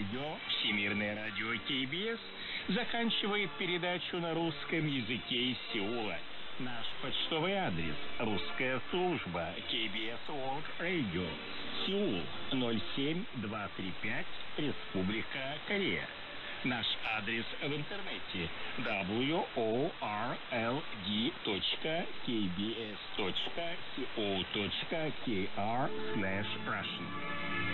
Radio, Всемирное радио КБС, заканчивает передачу на русском языке из Сеула. Наш почтовый адрес: русская служба KBS World Radio, Сеул 07235, Республика Корея. Наш адрес в интернете: world.kbs.co.kr/Russian.